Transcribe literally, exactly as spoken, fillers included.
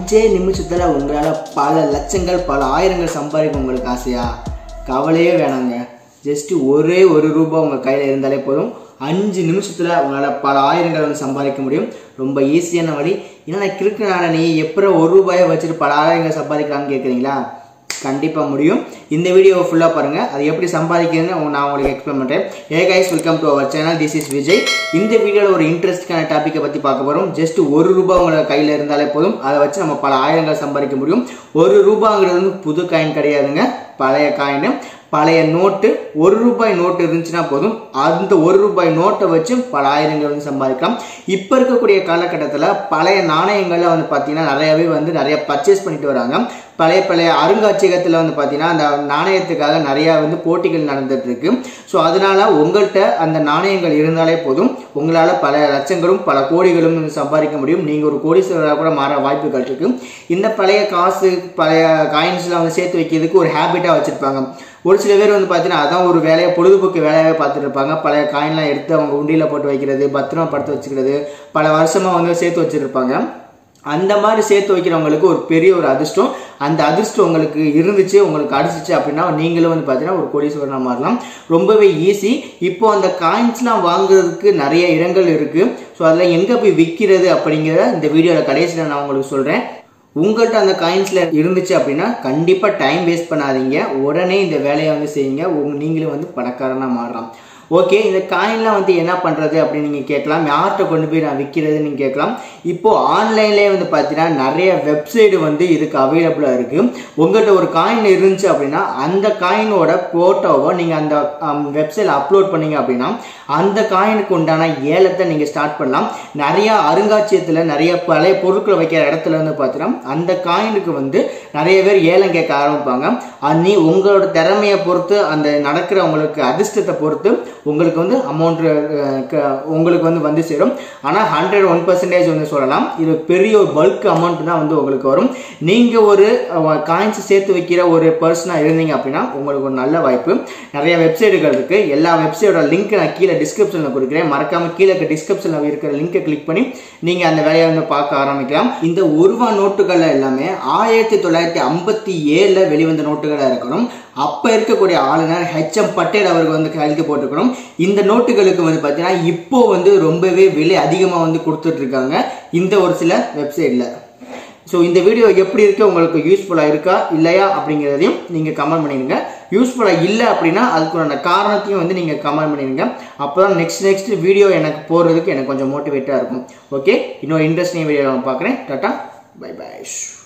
அஞ்சே நிமிஷத்தில் உங்களால் பல லட்சங்கள் பல ஆயிரங்கள் சம்பாதிக்க உங்களுக்கு ஆசையா? கவலையே வேணாங்க. ஜஸ்ட்டு ஒரே ஒரு ரூபா உங்கள் கையில் இருந்தாலே போதும். அஞ்சு நிமிஷத்தில் உங்களால் பல ஆயிரங்கள் வந்து சம்பாதிக்க முடியும். ரொம்ப ஈஸியான வழி. ஏன்னா கிறுக்குனால நீ எப்போ ஒரு ரூபாயை வச்சுட்டு பல ஆயிரங்கள் சம்பாதிக்கலாம்னு கேட்குறீங்களா? கண்டிப்பாக முடியும். இந்த வீடியோவை ஃபுல்லாக பாருங்கள். அது எப்படி சம்பாதிக்கிறதுன்னு நான் உங்களுக்கு எக்ஸ்பிளைன் பண்ணுறேன். Hey guys, welcome to our channel. This is Vijay. இந்த வீடியோவில் ஒரு இன்ட்ரெஸ்டான டாப்பிக்கை பற்றி பார்க்க போகிறோம். ஜஸ்ட் ஒரு ரூபா உங்களோட கையில் இருந்தாலே போதும். அதை வச்சு நம்ம பல ஆயிரங்கள் சம்பாதிக்க முடியும். ஒரு ரூபாங்கிறது வந்து புது காயின் கிடையாதுங்க, பழைய காயின், பழைய நோட்டு. ஒரு ரூபாய் நோட்டு இருந்துச்சுன்னா போதும், அந்த ஒரு ரூபாய் நோட்டை வச்சு பல ஆயிரங்கள் வந்து சம்பாதிக்கலாம். இப்போ இருக்கக்கூடிய காலகட்டத்தில் பழைய நாணயங்கள்ல வந்து பார்த்தீங்கன்னா நிறையவே வந்து நிறைய பர்ச்சேஸ் பண்ணிட்டு வராங்க. பழைய பழைய அருங்காட்சியகத்தில் வந்து பார்த்தீங்கன்னா அந்த நாணயத்துக்காக நிறையா வந்து போட்டிகள் நடந்துட்டு இருக்கு. ஸோ அதனால உங்கள்கிட்ட அந்த நாணயங்கள் இருந்தாலே போதும், உங்களால் பல லட்சங்களும் பல கோடிகளும் சம்பாதிக்க முடியும். நீங்கள் ஒரு கோடீஸ்வரராக கூட மாற வாய்ப்புகள் இருக்கு. இந்த பழைய காசு பழைய காயின்ஸ்லாம் வந்து சேர்த்து வைக்கிறதுக்கு ஒரு ஹேபிட்டாக வச்சுருப்பாங்க. ஒரு சில பேர் வந்து பார்த்தீங்கன்னா அதான் ஒரு வேலையை பொழுதுபோக்கு வேலையாகவே பார்த்துட்டு இருப்பாங்க. பழைய காயின்லாம் எடுத்து அவங்க உண்டியில் போட்டு வைக்கிறது, பத்திரமா படுத்து வச்சுக்கிறது, பல வருஷமாக வந்து சேர்த்து வச்சுருப்பாங்க. அந்த மாதிரி சேர்த்து வைக்கிறவங்களுக்கு ஒரு பெரிய ஒரு அதிர்ஷ்டம். அந்த அதிர்ஷ்டம் உங்களுக்கு இருந்துச்சு, உங்களுக்கு அடிச்சிச்சு அப்படின்னா நீங்களும் வந்து பார்த்தீங்கன்னா ஒரு கோடீஸ்வரனா மாறலாம். ரொம்பவே ஈஸி. இப்போ அந்த காயின்ஸ்லாம் வாங்குறதுக்கு நிறைய இடங்கள் இருக்குது. ஸோ அதில் எங்கே போய் விற்கிறது அப்படிங்கிறத இந்த வீடியோவில் கடைசியில் நான் உங்களுக்கு சொல்கிறேன். உங்கள்கிட்ட அந்த காயின்ஸில் இருந்துச்சு அப்படின்னா கண்டிப்பாக டைம் வேஸ்ட் பண்ணாதீங்க, உடனே இந்த வேலையை வந்து செய்யுங்க. உங்க நீங்களும் வந்து பணக்காரனாக மாறலாம். ஓகே, இந்த காயின்லாம் வந்து என்ன பண்ணுறது அப்படின்னு நீங்கள் கேட்கலாம். யார்கிட்ட கொண்டு போய் நான் விற்கிறதுன்னு நீங்கள் கேட்கலாம். இப்போது ஆன்லைன்லேயே வந்து பார்த்தீங்கன்னா நிறைய வெப்சைடு வந்து இதுக்கு அவைலபிளாக இருக்குது. உங்கள்கிட்ட ஒரு காயின் இருந்துச்சு அப்படின்னா அந்த காயினோட ஃபோட்டோவை நீங்கள் அந்த வெப்சைட்டில் அப்லோட் பண்ணீங்க அப்படின்னா அந்த காயினுக்கு உண்டான ஏலத்தை நீங்கள் ஸ்டார்ட் பண்ணலாம். நிறையா அருங்காட்சியகத்தில் நிறைய பழைய பொருட்களை வைக்கிற இடத்துல வந்து பார்த்தீங்கன்னா அந்த காயினுக்கு வந்து நிறைய பேர் ஏலம் கேட்க ஆரம்பிப்பாங்க. நீ உங்களோட திறமையை பொறுத்து, அந்த நடக்கிறவங்களுக்கு அதிர்ஷ்டத்தை பொறுத்து உங்களுக்கு வந்து அமௌண்ட் உங்களுக்கு வந்து வந்து சேரும். ஆனால் ஹண்ட்ரட் ஒன் பர்சன்டேஜ் வந்து சொல்லலாம், இது பெரிய ஒரு பல்க் அமௌண்ட் தான் வந்து உங்களுக்கு வரும். நீங்கள் ஒரு காயின்ஸ் சேர்த்து வைக்கிற ஒரு பர்சனாக இருந்தீங்க அப்படின்னா உங்களுக்கு ஒரு நல்ல வாய்ப்பு. நிறைய வெப்சைட்டுகள் இருக்குது. எல்லா வெப்சைட்டோட லிங்க் நான் கீழே டிஸ்கிரிப்ஷனில் கொடுக்குறேன். மறக்காமல் கீழே டிஸ்கிரிப்ஷனில் இருக்கிற லிங்கை கிளிக் பண்ணி நீங்கள் அந்த வேலையை வந்து பார்க்க ஆரம்பிக்கலாம். இந்த ஒரு ரூபா நோட்டுகள் எல்லாமே ஆயிரத்தி தொள்ளாயிரத்தி ஐம்பத்தி ஏழில் வெளிவந்த நோட்டுகளாக இருக்கணும். அப்போ இருக்கக்கூடிய ஆளுநர் ஹெச் எம் பட்டேல் அவருக்கு வந்து கையெழுத்து போட்டுக்கணும். இந்த நோட்டுகளுக்கு வந்து பார்த்தீங்கன்னா இப்போ வந்து ரொம்பவே விலை அதிகமாக வந்து கொடுத்துட்டு இருக்காங்க இந்த ஒரு சில வெப்சைட்டில். ஸோ இந்த வீடியோ எப்படி இருக்கு, உங்களுக்கு யூஸ்ஃபுல்லாக இருக்கா இல்லையா அப்படிங்கிறதையும் நீங்கள் கமெண்ட் பண்ணிடுங்க. யூஸ்ஃபுல்லாக இல்லை அப்படின்னா அதுக்குள்ள காரணத்தையும் வந்து நீங்கள் கமெண்ட் பண்ணிடுங்க. அப்போ தான் நெக்ஸ்ட் நெக்ஸ்ட் வீடியோ எனக்கு போடுறதுக்கு எனக்கு கொஞ்சம் மோட்டிவேட்டாக இருக்கும். ஓகே, இன்னொரு இன்ட்ரெஸ்டிங் வீடியோ நான் பார்க்குறேன். Tata, bye by.